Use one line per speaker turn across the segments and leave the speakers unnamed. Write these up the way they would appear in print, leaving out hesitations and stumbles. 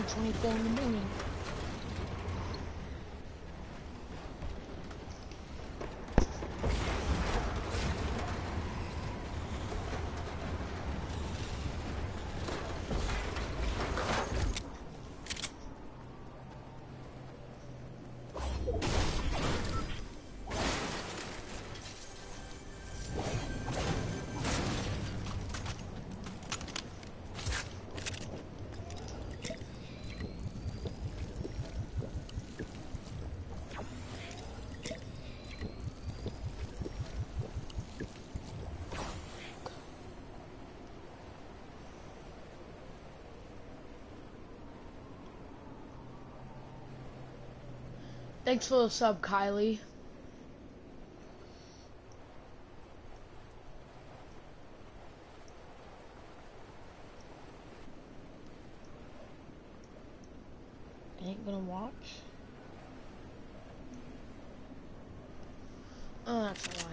1:24 in the morning. Thanks for the sub, Kylie. Ain't gonna watch. Oh, that's alright.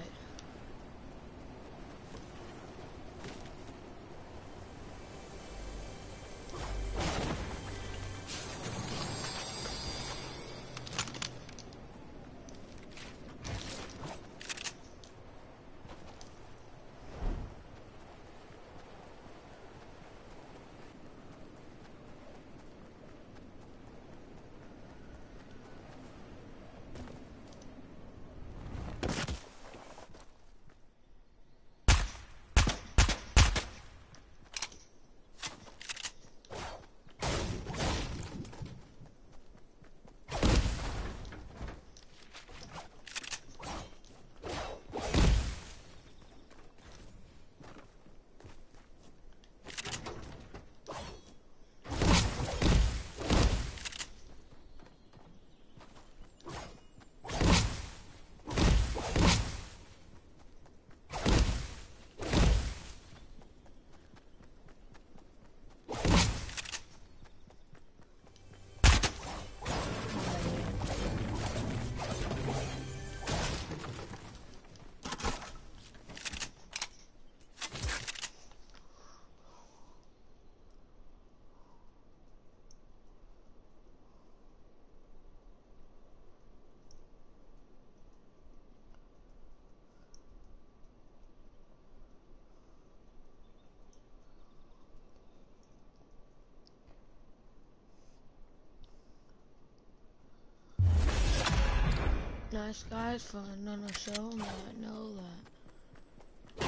Nice guys for another show. Now I know that.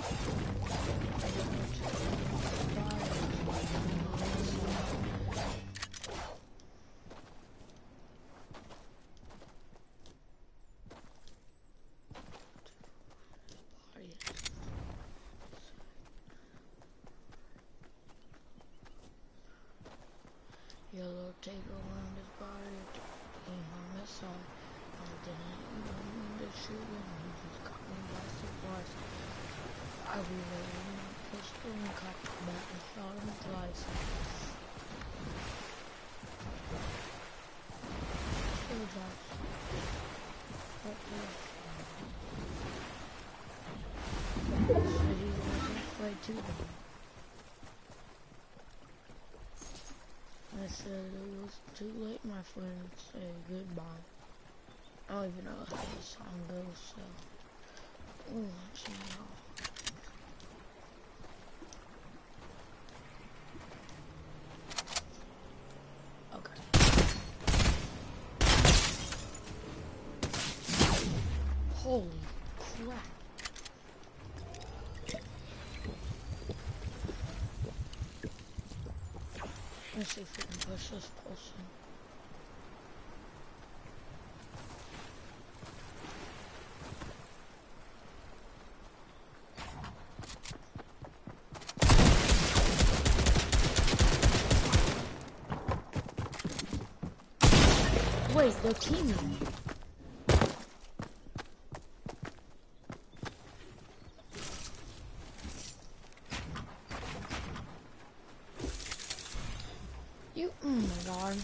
Yellow tape around his body, came on his side. I didn't even mean to shoot him, he just caught me by surprise. I reloaded my pistol and cocked it back and shot him twice. Still drops. But said he wasn't afraid to them. I said it was too late, my friend, to say goodbye. I don't even know how the song goes, so we'll let you know. Okay. Holy crap. Let's see if we can push this person. Wait, they're teaming. Oh my god.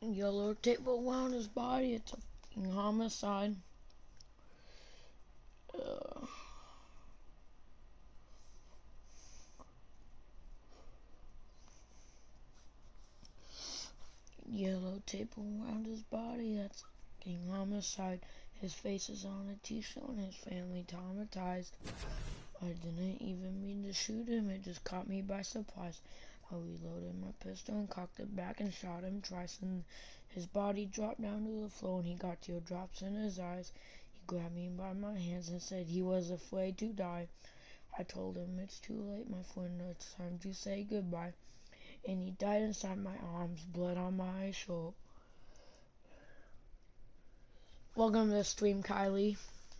Yellow tape around his body. It's a fucking homicide. Yellow tape around his body. That's a fucking homicide. His face is on a t-shirt and his family traumatized. I didn't even mean to shoot him. It just caught me by surprise. I reloaded my pistol and cocked it back and shot him twice, and his body dropped down to the floor and he got teardrops in his eyes. He grabbed me by my hands and said he was afraid to die. I told him, it's too late, my friend. It's time to say goodbye. And he died inside my arms, blood on my shoulder. Welcome to the stream, Kylie.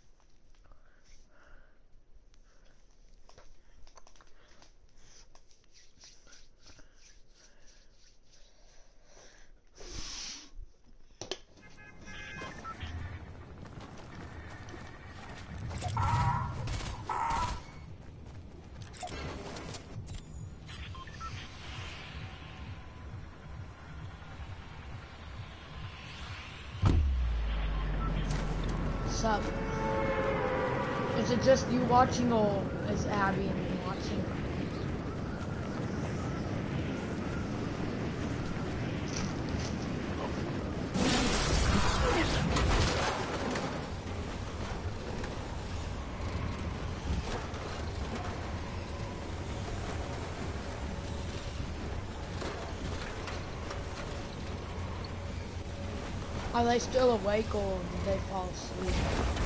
Up? Is it just you watching, or is Abby and me watching? Are they still awake, or did they fall asleep?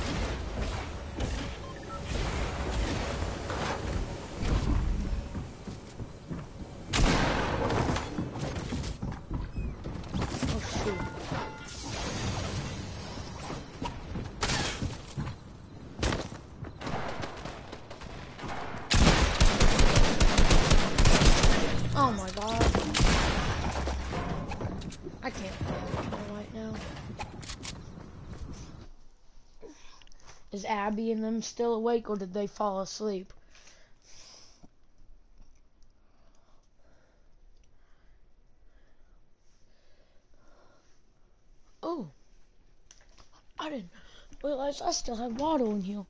Oh shoot. Oh my god. I can't play right now. Is Abby and them still awake, or did they fall asleep? Oh, I didn't realize I still have water in here.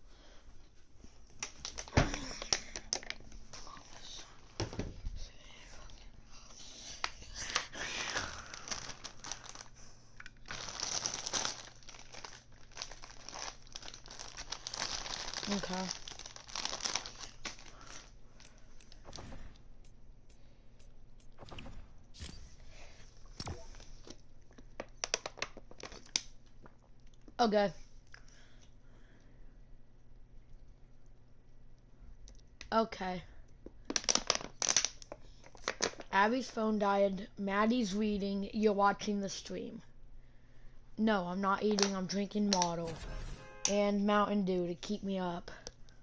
Okay. Okay. Okay. Abby's phone died. Maddie's reading. You're watching the stream. No, I'm not eating. I'm drinking water. And Mountain Dew to keep me up.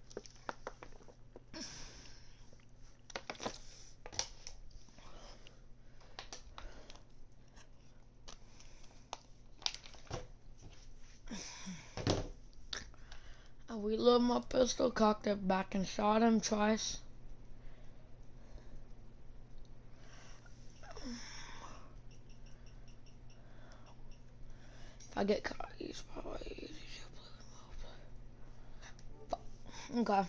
I reloaded my pistol, cocked it back, and shot him twice. If I get caught, he's probably... Okay.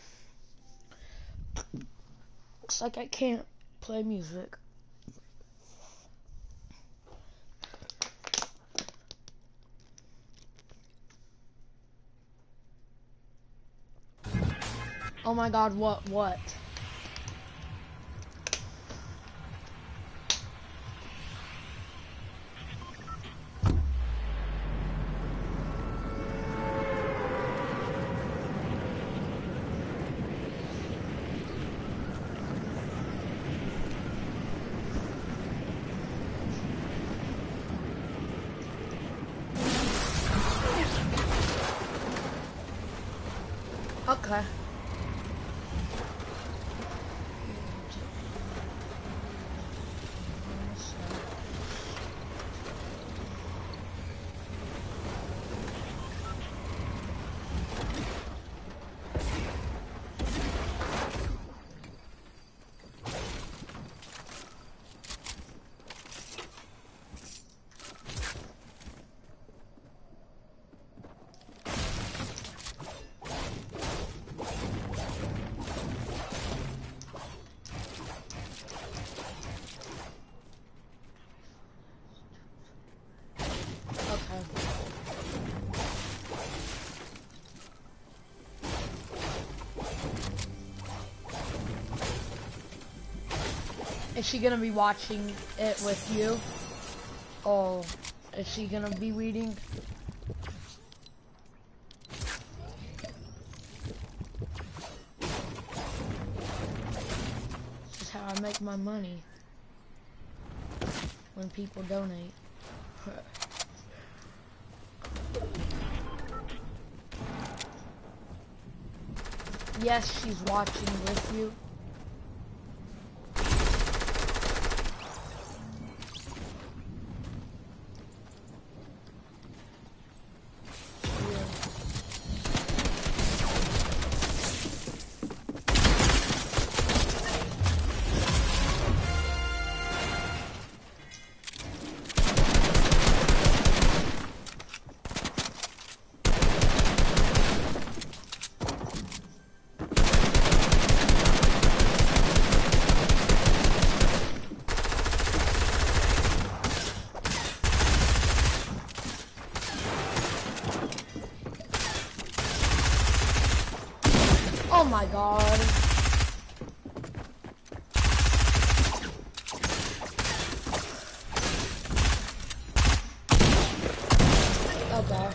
Looks like I can't play music. Oh my god, what? Okay. Is she gonna be watching it with you? Or is she gonna be reading? This is how I make my money. When people donate. Yes, she's watching with you. Oh my god. Okay.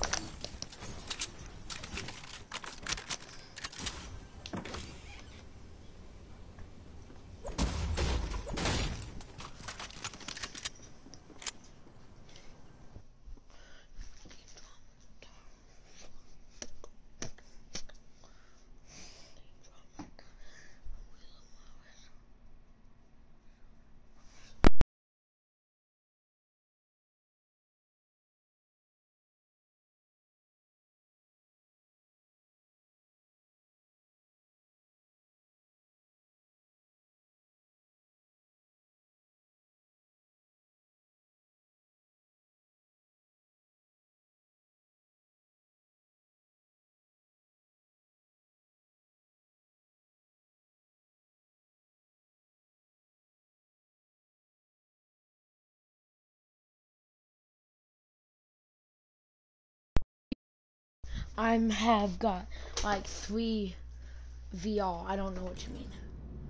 I have got like 3 VR. I don't know what you mean.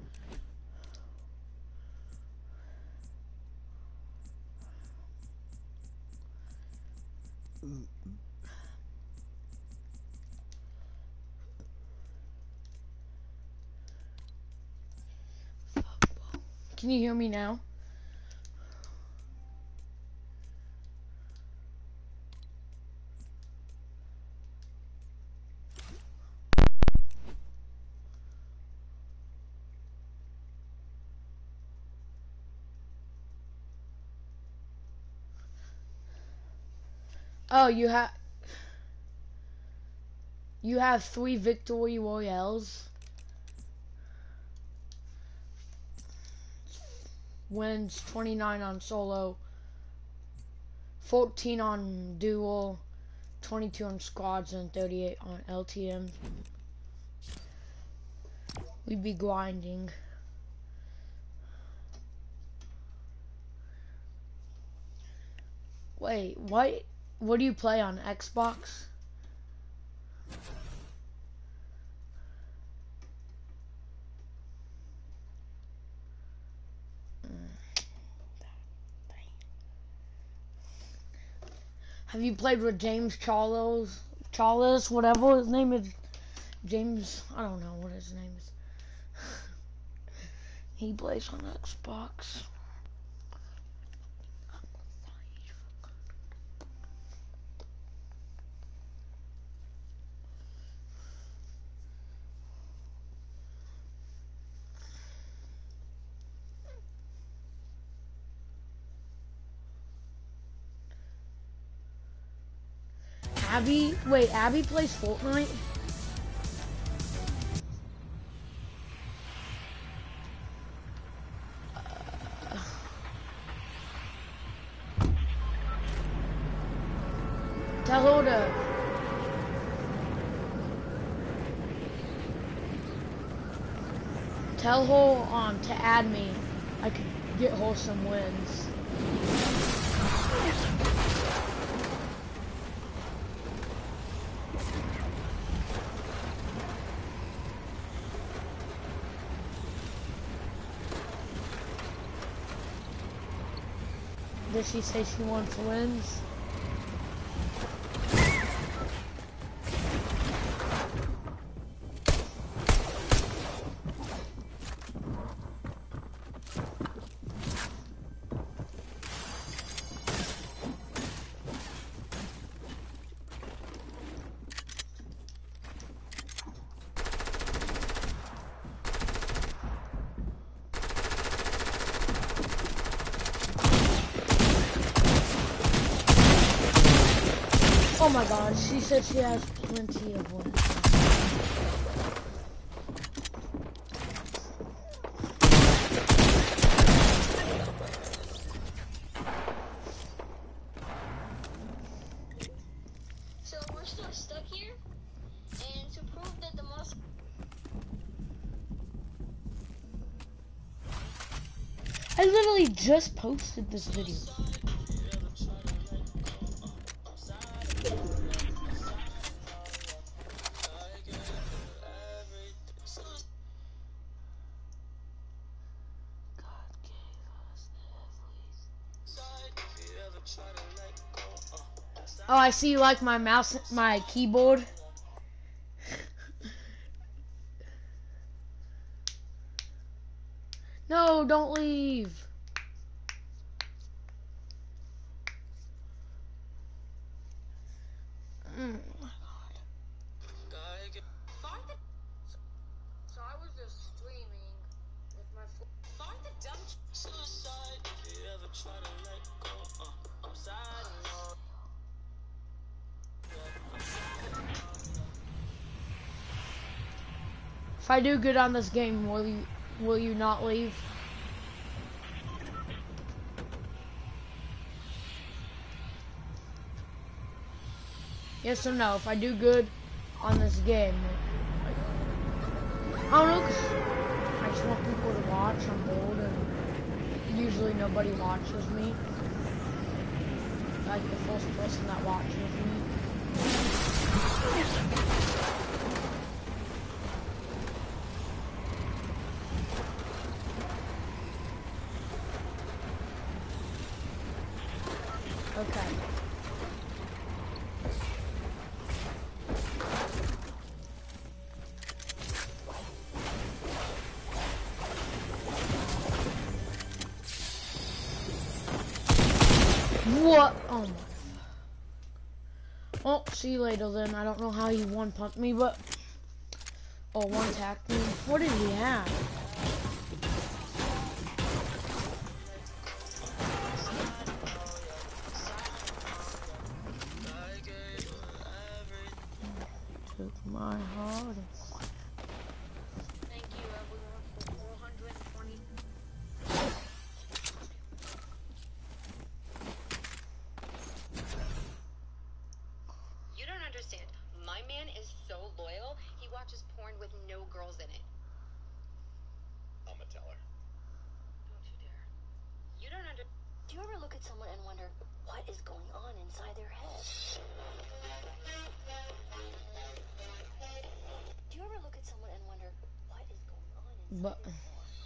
Can you hear me now? Oh, you have 3 victory royales. Wins 29 on solo, 14 on duo, 22 on squads, and 38 on LTM. We'd be grinding. Wait, what? What do you play on Xbox? Have you played with James Charles, whatever his name is? James, I don't know what his name is. He plays on Xbox. Abby plays Fortnite? Tell her to add me. I could get her some wins. Did she say she wants wins? Oh my god, she said she has plenty of wins.
So we're still stuck here, and to prove that the most...
I literally just posted this video. Oh, I see you like my mouse, my keyboard. No, don't leave. So I was just streaming with my phone. Find the dumb suicide. If you ever try to let go, I'm sad. If I do good on this game, will you not leave? Yes or no? If I do good on this game, I don't know, 'cause I just want people to watch. I'm bored, and usually nobody watches me. Like the first person that watches me. Okay. What? Oh my. Well, see you later then. I don't know how he one-pumped me, but... Oh, one-tapped me. What did he have? Took my heart.
Thank you, everyone, for 420. You don't understand. My man is so loyal, he watches porn with no girls in it.
I'ma tell her.
Don't you dare. You don't under... Do you ever look at someone and wonder what is going on inside their head? Do you ever look at someone and wonder what is going on inside
But...
their head?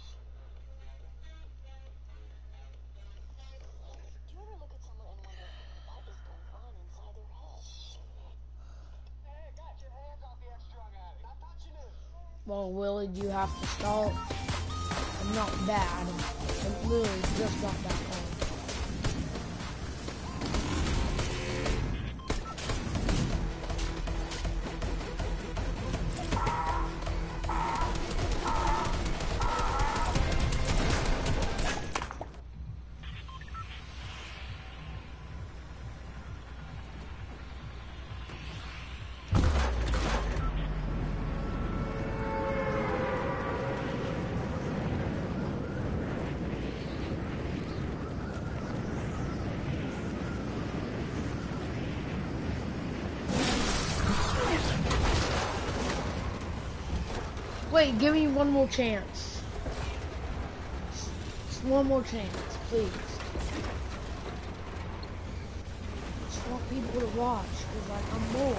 Do you ever look at someone and wonder what is going on inside their head?
Hey, got your hands off the ex-drug addict. I thought you knew.
Well, Willie, do you have to start? I'm not bad. I literally just got back home. Wait, give me one more chance. Just one more chance, please. Just want people to watch, because like, I'm bored.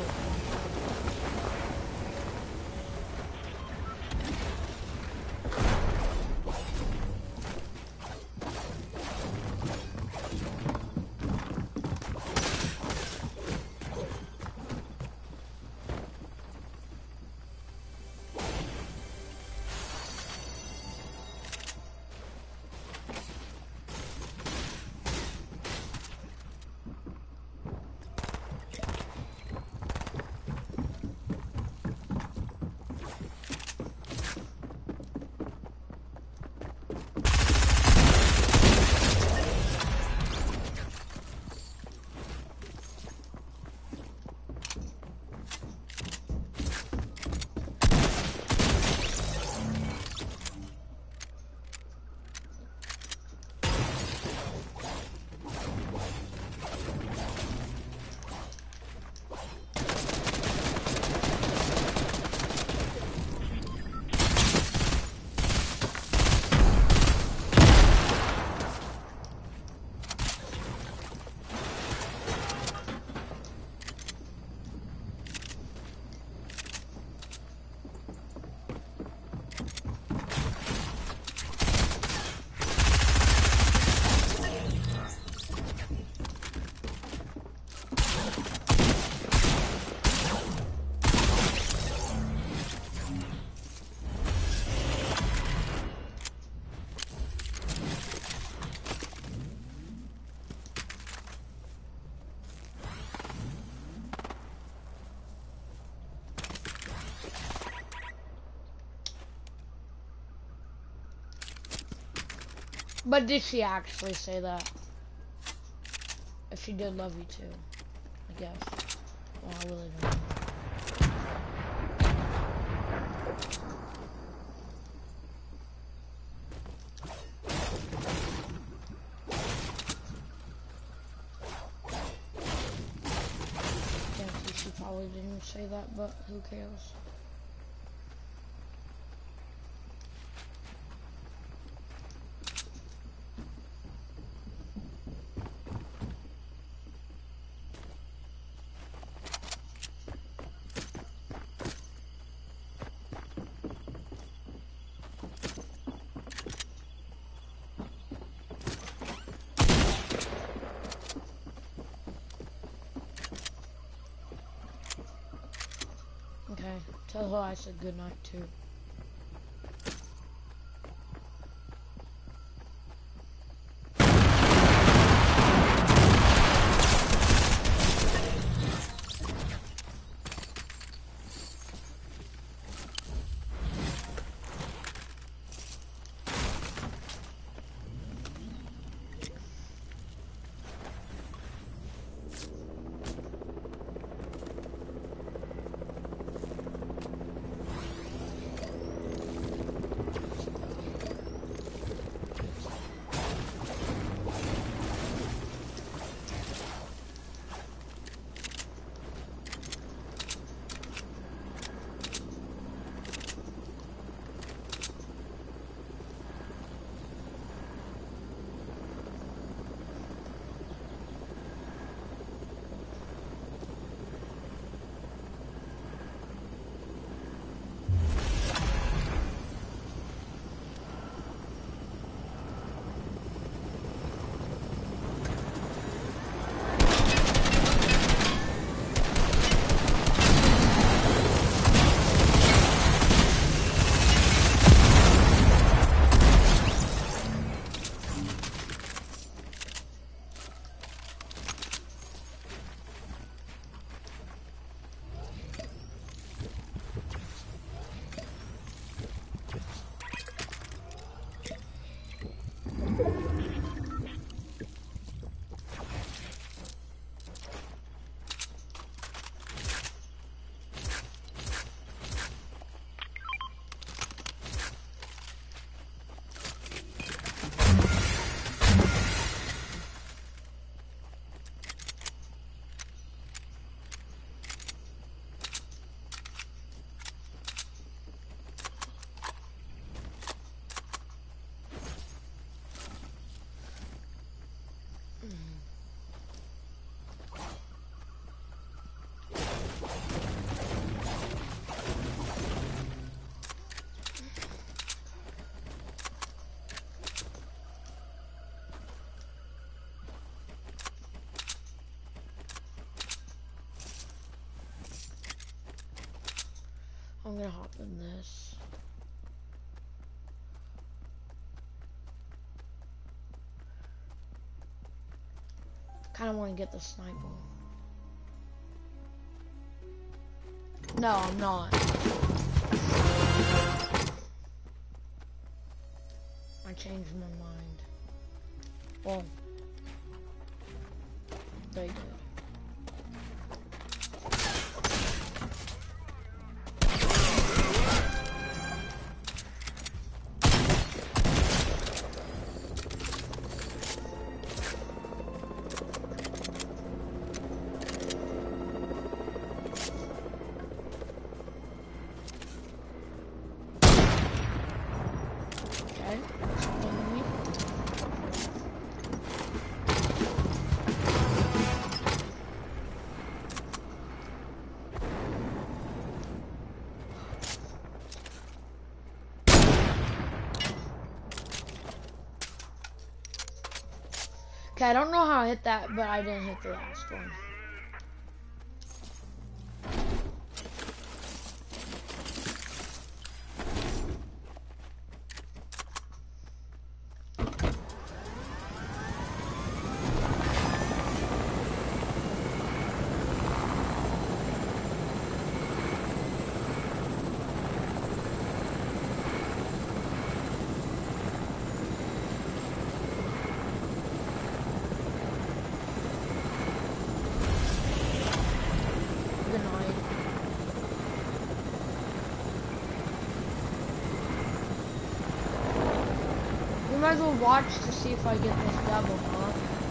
But did she actually say that? If she did love you too, I guess. Well, I really don't know. Guess she probably didn't say that, but who cares? Okay, tell her I said goodnight too. I'm gonna hop in this. Kinda wanna get the sniper. No, I'm not. I changed my mind. Well, they did. Okay, I don't know how I hit that, but I didn't hit the last one. might as well watch to see if I get this double, huh?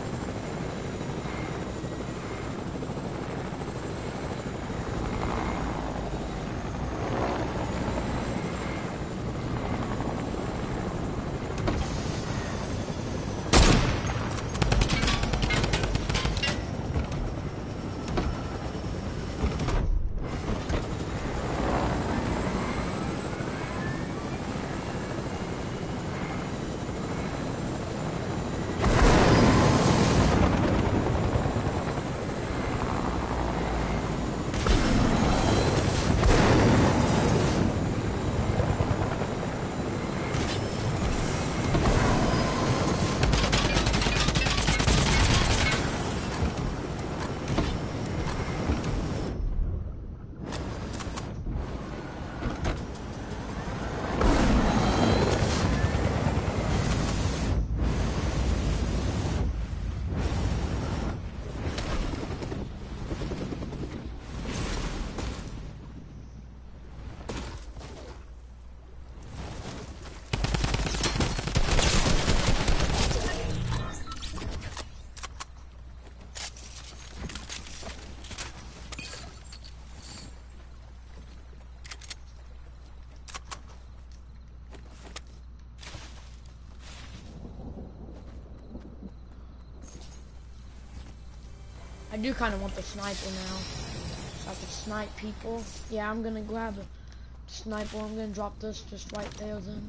I do kind of want the sniper now. So I can snipe people. Yeah, I'm gonna grab a sniper. I'm gonna drop this just right there then.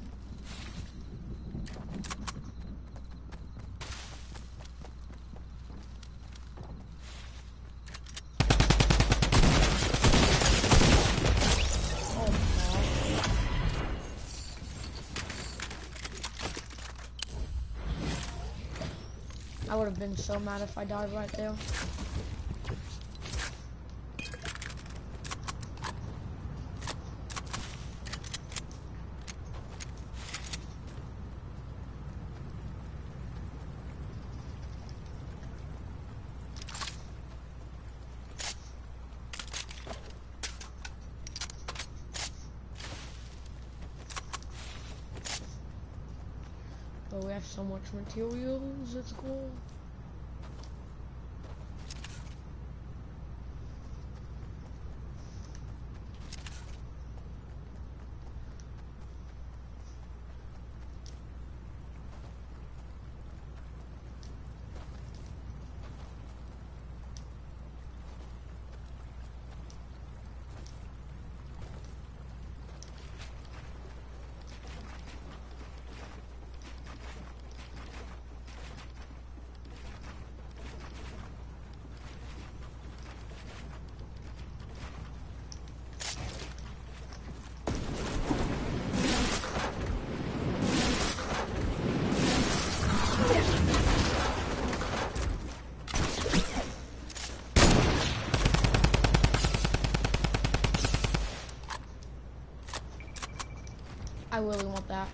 Oh my god. I would have been so mad if I died right there. But we have so much materials, it's cool. I really want that.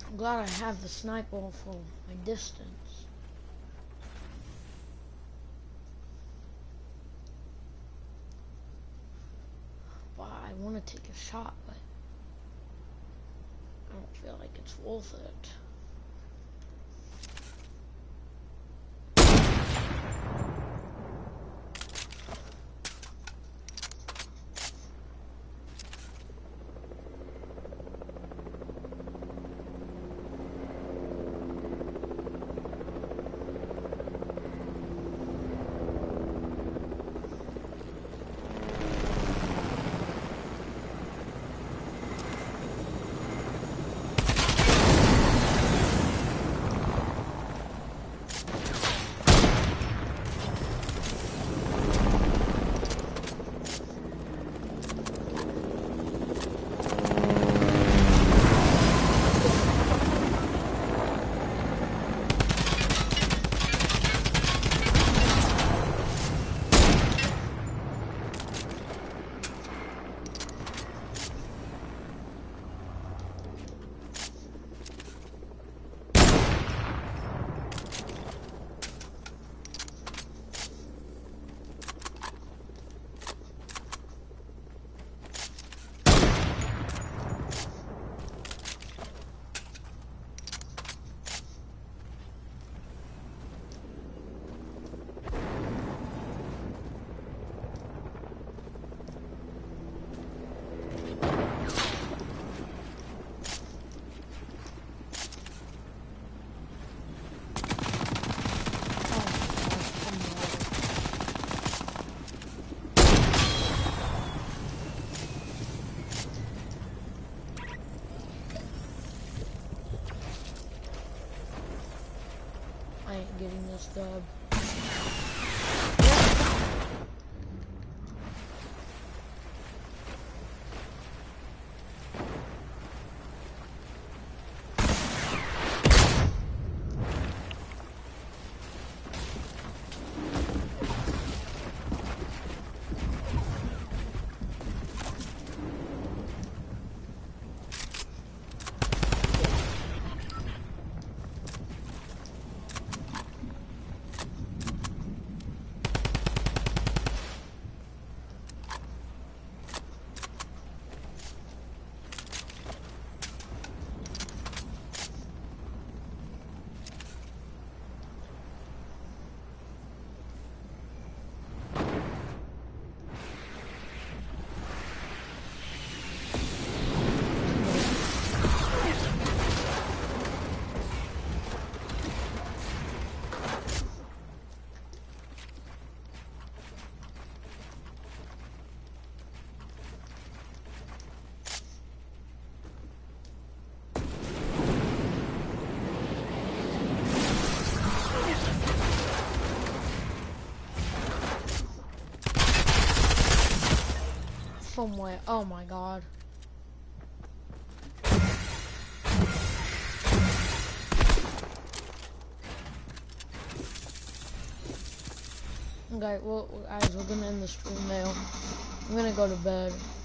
I'm glad I have the sniper for my distance. But I want to take a shot, but I don't feel like it's worth it. I ain't getting this dub. From where? Oh my god. Okay, well guys, we're gonna end the stream now. I'm gonna go to bed.